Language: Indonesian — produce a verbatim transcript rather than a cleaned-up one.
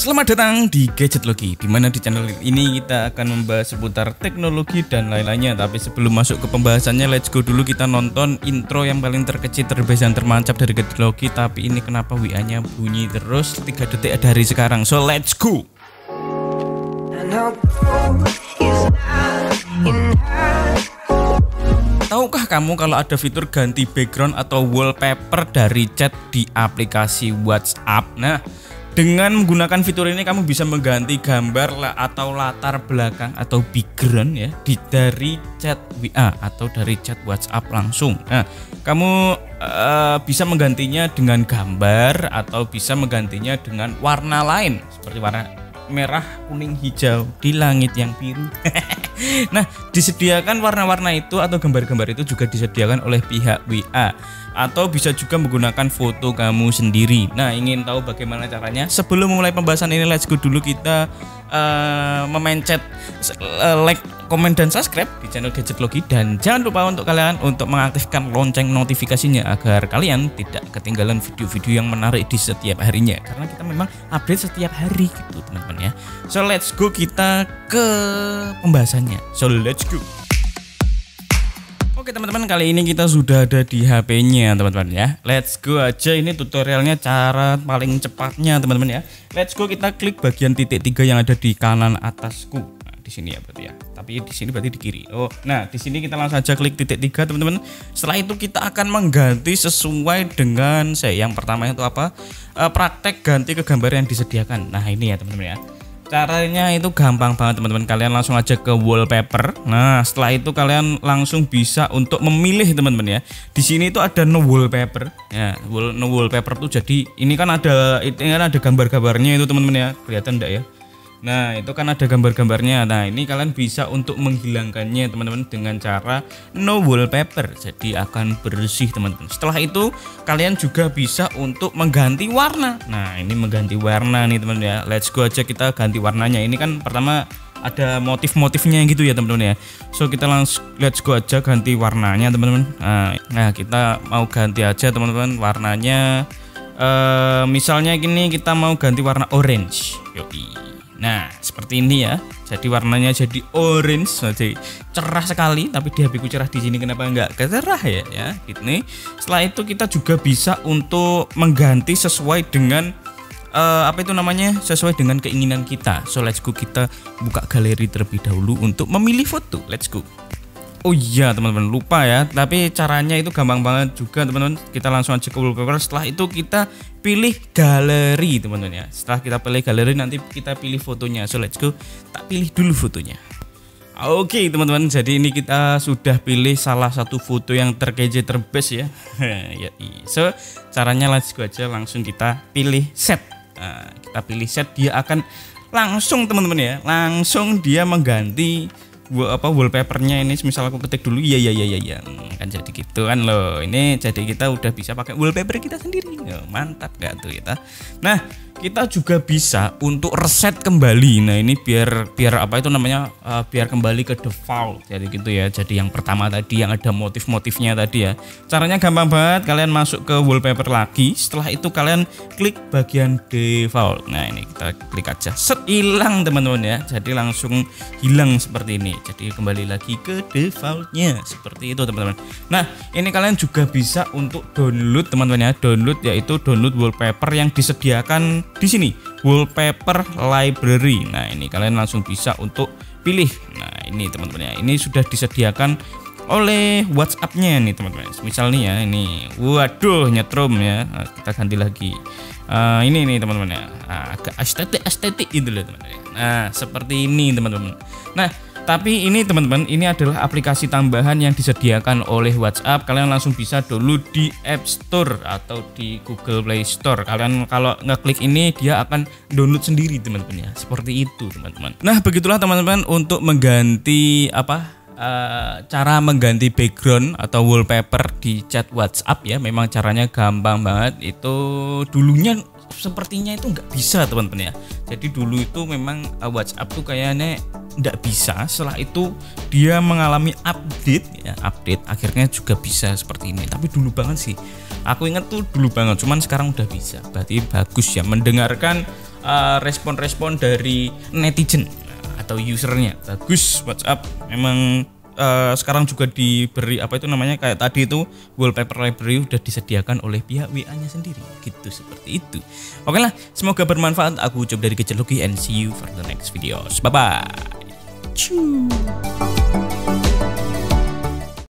Selamat datang di Gadget Logi, di mana di channel ini kita akan membahas seputar teknologi dan lain-lainnya. Tapi sebelum masuk ke pembahasannya, let's go dulu kita nonton intro yang paling terkecil, terbest dan termancap dari Gadget Logi. Tapi ini kenapa W A-nya bunyi terus tiga detik dari sekarang. So let's go. Tahukah kamu kalau ada fitur ganti background atau wallpaper dari chat di aplikasi WhatsApp? Nah, dengan menggunakan fitur ini kamu bisa mengganti gambar lah atau latar belakang atau background ya di dari chat W A atau dari chat WhatsApp langsung. Nah, kamu uh, bisa menggantinya dengan gambar atau bisa menggantinya dengan warna lain seperti warna merah, kuning, hijau di langit yang biru. Nah, disediakan warna-warna itu atau gambar-gambar itu juga disediakan oleh pihak W A atau bisa juga menggunakan foto kamu sendiri. Nah, ingin tahu bagaimana caranya? Sebelum memulai pembahasan ini, let's go dulu kita uh, memencet uh, like, komen dan subscribe di channel Gadget Logi, dan jangan lupa untuk kalian untuk mengaktifkan lonceng notifikasinya agar kalian tidak ketinggalan video-video yang menarik di setiap harinya, karena kita memang update setiap hari gitu teman-teman ya. So let's go kita ke pembahasannya. So let's go. Oke teman-teman, kali ini kita sudah ada di H P-nya teman-teman ya. Let's go aja, ini tutorialnya cara paling cepatnya teman-teman ya. Let's go, kita klik bagian titik tiga yang ada di kanan atasku. Nah, di sini ya berarti ya. Tapi di sini berarti di kiri. Oh, nah di sini kita langsung aja klik titik tiga teman-teman. Setelah itu kita akan mengganti sesuai dengan saya. Yang pertama itu apa? E, praktek ganti ke gambar yang disediakan. Nah ini ya teman-teman ya. Caranya itu gampang banget teman-teman, kalian langsung aja ke wallpaper. Nah, setelah itu kalian langsung bisa untuk memilih teman-teman ya. Di sini itu ada no wallpaper. Ya, no wallpaper tuh jadi ini kan ada ini kan ada gambar-gambarnya itu teman-teman ya. Kelihatan enggak ya? Nah, itu kan ada gambar-gambarnya. Nah, ini kalian bisa untuk menghilangkannya teman-teman dengan cara no wallpaper. Jadi akan bersih teman-teman. Setelah itu kalian juga bisa untuk mengganti warna. Nah, ini mengganti warna nih teman-teman ya. Let's go aja kita ganti warnanya. Ini kan pertama ada motif-motifnya gitu ya teman-teman ya. So kita langsung let's go aja ganti warnanya teman-teman. Nah, nah, kita mau ganti aja teman-teman warnanya. Uh, misalnya gini, kita mau ganti warna orange. Yoi. Nah, seperti ini ya. Jadi warnanya jadi orange, jadi cerah sekali. Tapi di H P ku cerah, di sini kenapa enggak cerah ya? Ya, gitu nih. Setelah itu kita juga bisa untuk mengganti sesuai dengan uh, apa itu namanya? Sesuai dengan keinginan kita. So let's go, kita buka galeri terlebih dahulu untuk memilih foto. Let's go. Oh iya teman-teman, lupa ya. Tapi caranya itu gampang banget juga teman-teman. Kita langsung aja ke wallpaper. Setelah itu kita pilih galeri teman-teman ya. Setelah kita pilih galeri, nanti kita pilih fotonya. So let's go, tak pilih dulu fotonya. Oke teman-teman, jadi ini kita sudah pilih salah satu foto yang terkece terbest ya. So caranya let's go aja, langsung kita pilih set. Nah, kita pilih set, dia akan langsung teman-teman ya, langsung dia mengganti apa wallpapernya. Ini misal aku ketik dulu ya ya ya ya ya kan jadi gitu kan loh. Ini jadi kita udah bisa pakai wallpaper kita sendiri. Yo, mantap gak tuh kita. Nah, kita juga bisa untuk reset kembali. Nah, ini biar biar apa itu namanya uh, biar kembali ke default. Jadi gitu ya. Jadi yang pertama tadi yang ada motif-motifnya tadi ya. Caranya gampang banget. Kalian masuk ke wallpaper lagi. Setelah itu kalian klik bagian default. Nah, ini kita klik aja. Set, hilang teman-teman ya. Jadi langsung hilang seperti ini. Jadi kembali lagi ke defaultnya seperti itu teman-teman. Nah, ini kalian juga bisa untuk download teman-teman ya. Download yaitu download wallpaper yang disediakan di sini, wallpaper library. Nah, ini kalian langsung bisa untuk pilih. Nah, ini teman-teman ya, ini sudah disediakan oleh WhatsApp-nya nih teman-teman. Misal nih ya, ini waduh nyetrum ya. Nah, kita ganti lagi. Uh, ini nih teman-teman ya, nah, agak estetik-estetik gitu loh teman-teman. Nah, seperti ini teman-teman. Nah, tapi ini teman-teman, ini adalah aplikasi tambahan yang disediakan oleh WhatsApp. Kalian langsung bisa download di App Store atau di Google Play Store. Kalian kalau ngeklik ini dia akan download sendiri teman-teman ya. Seperti itu teman-teman. Nah, begitulah teman-teman untuk mengganti apa? Uh, cara mengganti background atau wallpaper di chat WhatsApp ya. Memang caranya gampang banget. Itu dulunya sepertinya itu nggak bisa teman-teman ya. Jadi dulu itu memang uh, WhatsApp tuh kayaknya nggak bisa. Setelah itu dia mengalami update ya, update akhirnya juga bisa seperti ini. Tapi dulu banget sih, aku ingat tuh dulu banget. Cuman sekarang udah bisa. Berarti bagus ya mendengarkan respon-respon uh, dari netizen atau usernya. Bagus WhatsApp memang. Uh, sekarang juga diberi apa itu namanya kayak tadi itu wallpaper library udah disediakan oleh pihak W A-nya sendiri gitu, seperti itu. Oke lah, semoga bermanfaat. Aku ucap dari Kecil Lucky and see you for the next videos. Bye bye. Ciao.